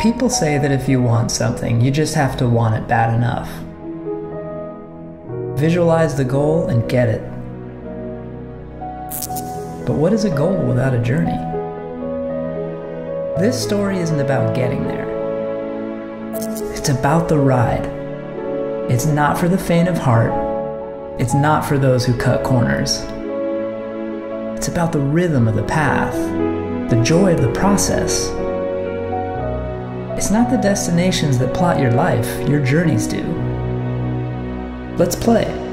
People say that if you want something, you just have to want it bad enough. Visualize the goal and get it. But what is a goal without a journey? This story isn't about getting there. It's about the ride. It's not for the faint of heart. It's not for those who cut corners. It's about the rhythm of the path, the joy of the process. It's not the destinations that plot your life, your journeys do. Let's play.